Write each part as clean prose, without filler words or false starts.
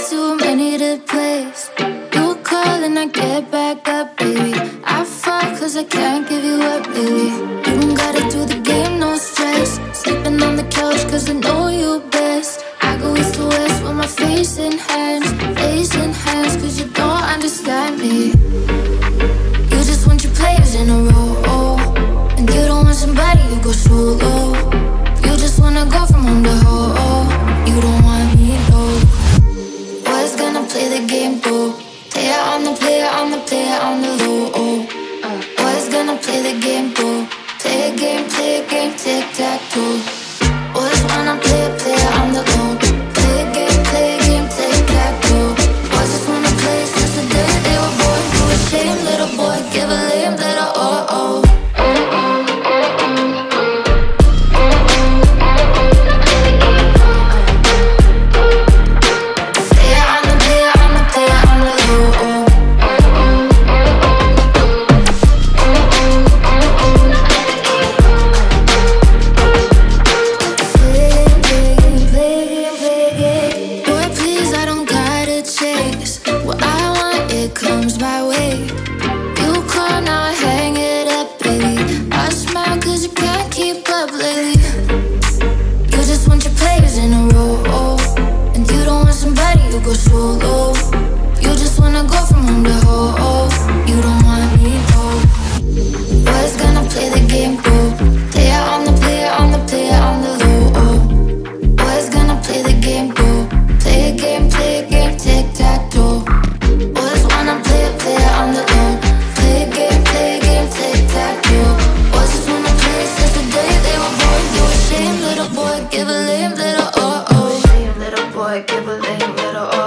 too many to place. You call and I get back up, baby. I fall cause I can't give you up, baby. You don't gotta do the game, no stress. Sleeping on the couch cause I know you best. I go east to west with my face in hands cause you don't understand me. You just want your players in a row, and you don't want somebody who goes solo. You just wanna go from home to home. You don't want me, no. Boys gonna play the game, though. Player on the player on the player on the low. Boys gonna play the game, though. Play a game, tic-tac-toe. Boys wanna play a player on the low. Play a game, tic-tac-toe. Boys just wanna play since the day they were born. Do a shame, little boy, give a lame little oh-oh. Go solo. You just wanna go from home to home. You don't want me, no. Boys gonna play the game, go. Player on the player on the player on the low. Boys gonna play the game, go. Play a game, tic-tac-toe. Boys wanna play a player on the low. Play a game, tic-tac-toe. Boys just wanna play since the day they were born. Do a shame, little boy, give a lame little oh-oh. Shame, little boy, give a lame little oh-oh.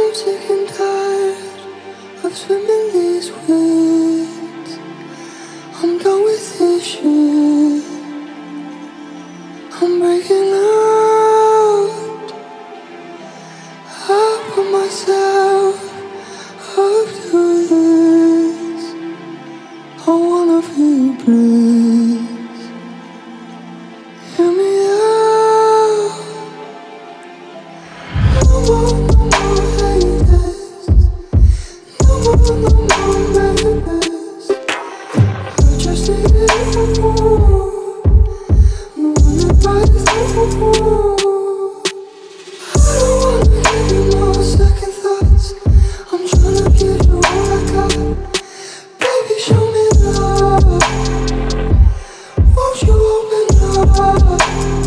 sick and tired of swimming these winds. I'm done with this shit. I'm breaking out. I put myself up to this. I wanna feel you, please. Hear me out. No more, no more haters. No more, no more babies. I just need you. Running right through. I don't wanna give you more second thoughts. I'm tryna give you all I got. Baby, show me love. Won't you open up?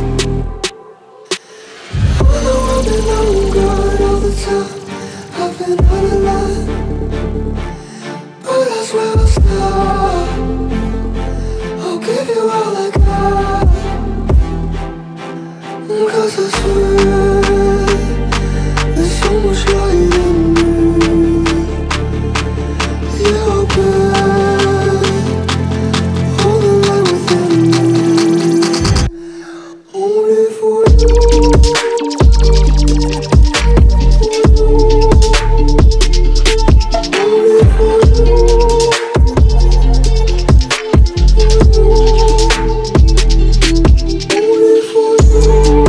I know I've been on guard all the time. I've been out of line, but that's where I'll stop. I'll give you all I got. 'Cause I swear there's so much light in me. Yeah, I'll bet all the light within me. Only for you. Only for you. Only for you.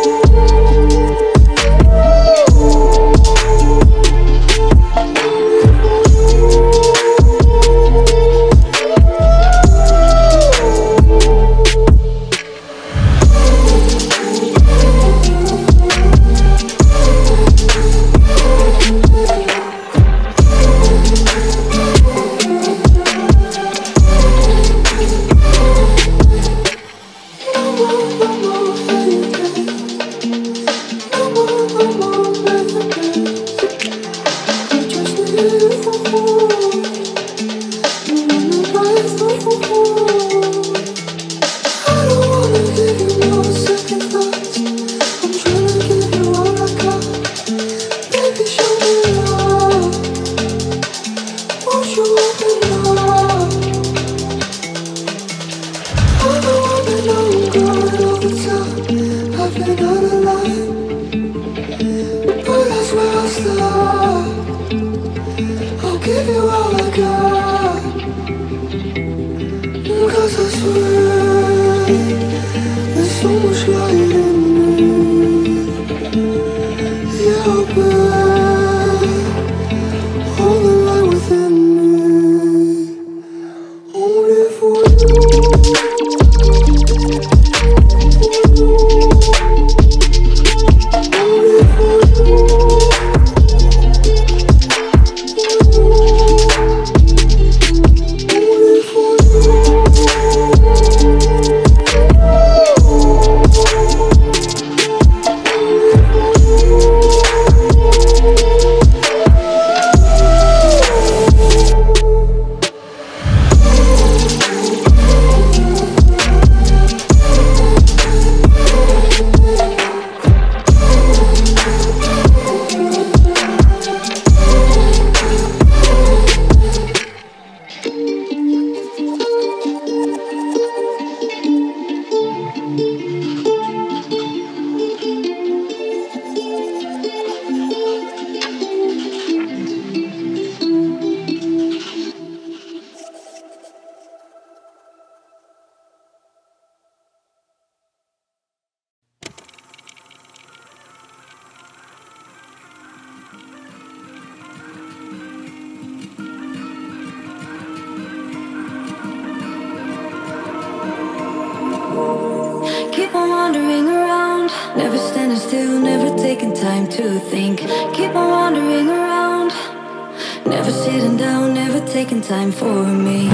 Keep on wandering around, never standing still, never taking time to think. Keep on wandering around, never sitting down, never taking time for me.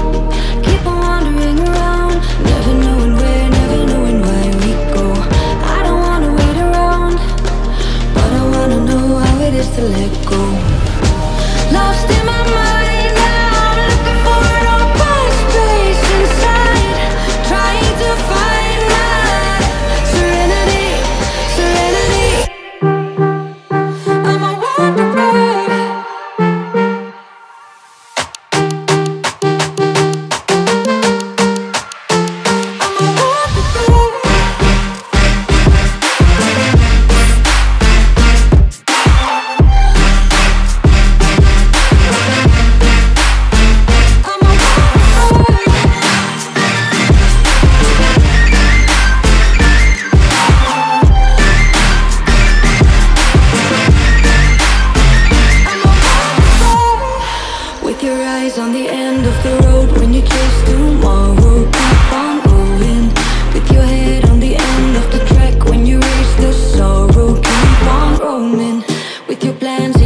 Keep on wandering around, never knowing where, never knowing why we go. I don't wanna wait around, but I wanna know how it is to let go. Lost in my mind now, looking for an open space inside, trying to find that serenity, serenity. I'm a walker. with your plans.